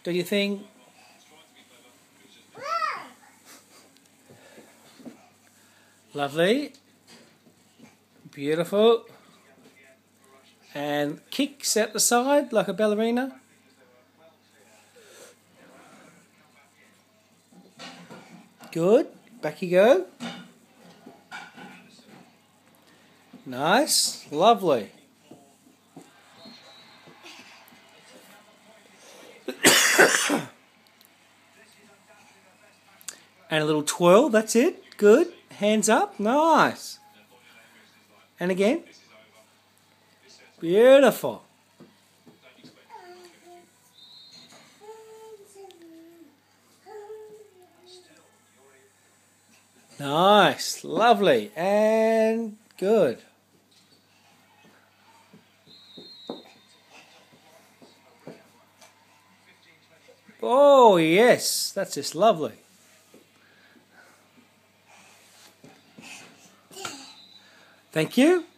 Do you think? Lovely. Beautiful. And kicks out the side like a ballerina. Good. Back you go. Nice. Lovely. And a little twirl. That's it. Good. Hands up. Nice. And again. Beautiful. Nice. Lovely. And good. Oh, yes. That's just lovely. Thank you.